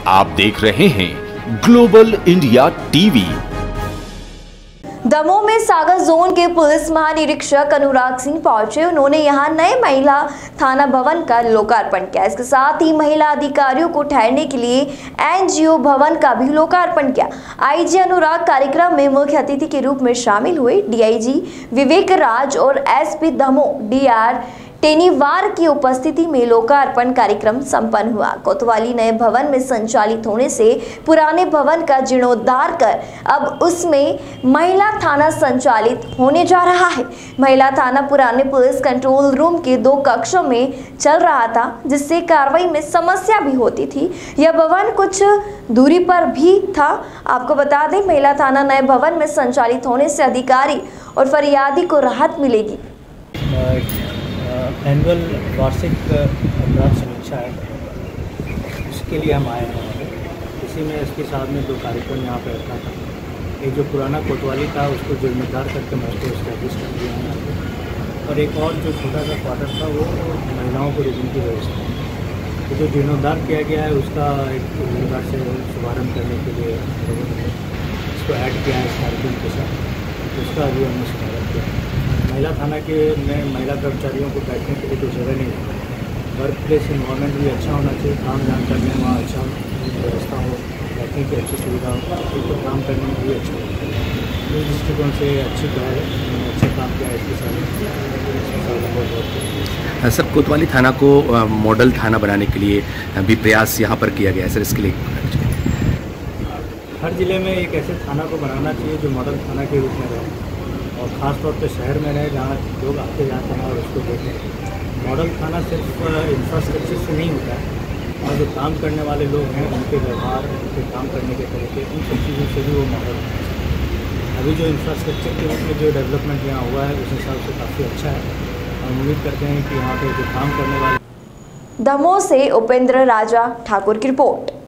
आप देख रहे हैं ग्लोबल इंडिया टीवी। दमोह में सागर जोन के पुलिस महानिरीक्षक अनुराग सिंह पहुंचे। उन्होंने यहां नए महिला थाना भवन का लोकार्पण किया। इसके साथ ही महिला अधिकारियों को ठहरने के लिए एनजीओ भवन का भी लोकार्पण किया। आईजी अनुराग कार्यक्रम में मुख्य अतिथि के रूप में शामिल हुए। डीआईजी विवेक राज और एसपी दमोह डीआर टेनीवार की उपस्थिति में लोकार्पण कार्यक्रम संपन्न हुआ। कोतवाली नए भवन में संचालित होने से पुराने भवन का जीर्णोद्धार कर अब उसमें महिला थाना संचालित होने जा रहा है। महिला थाना पुराने पुलिस कंट्रोल रूम के 2 कक्षों में चल रहा था, जिससे कार्रवाई में समस्या भी होती थी। यह भवन कुछ दूरी पर भी था। आपको बता दें, महिला थाना नए भवन में संचालित होने से अधिकारी और फरियादी को राहत मिलेगी। एनुअल वार्षिक अपराध समीक्षा है, इसके लिए हम आए हैं। इसी में इसके साथ में 2 कार्यक्रम यहाँ पर रखा था। एक जो पुराना कोतवाली था उसको जीर्णोद्धार करके मैं उसको इस्टेब्लिश कर दिया है यहाँ पर, और एक और जो छोटा सा क्वार्टर था वो महिलाओं को रुकने की व्यवस्था है। तो जो जीर्णोद्धार किया गया है उसका एक प्रकार से शुभारम्भ करने के लिए इसको ऐड किया है इस कार्यक्रम के साथ, उसका अभी हमने शुभारम्भ किया। महिला थाना के में महिला कर्मचारियों को बैठने के लिए कोई जगह नहीं है। वर्क प्लेस इन्वायरमेंट भी अच्छा होना चाहिए, काम जान करने में वहाँ अच्छा व्यवस्था हो, बैठने की अच्छी सुविधा हो, तो काम करने में भी अच्छा हो। इस दृष्टिकोण से अच्छी पहल है, अच्छा काम किया है इसके साथ। सर, कोतवाली थाना को मॉडल थाना बनाने के लिए भी प्रयास यहाँ पर किया गया है सर, इसके लिए हर ज़िले में एक ऐसे थाना को बनाना चाहिए जो मॉडल थाना के रूप में रहे, और ख़ास तौर पे शहर में रहे जहाँ लोग आते जाते हैं और उसको देखें। मॉडल थाना सिर्फ इंफ्रास्ट्रक्चर से नहीं होता है, और जो काम करने वाले लोग हैं उनके व्यवहार, उनके काम करने के तरीके, उन सब चीज़ों से भी वो मॉडल होना चाहिए। अभी जो इंफ्रास्ट्रक्चर के रूप में जो डेवलपमेंट यहाँ हुआ है उस हिसाब से काफ़ी अच्छा है। हम उम्मीद करते हैं कि यहाँ पर जो काम करने वाले। दमोह से उपेंद्र राजा ठाकुर की रिपोर्ट।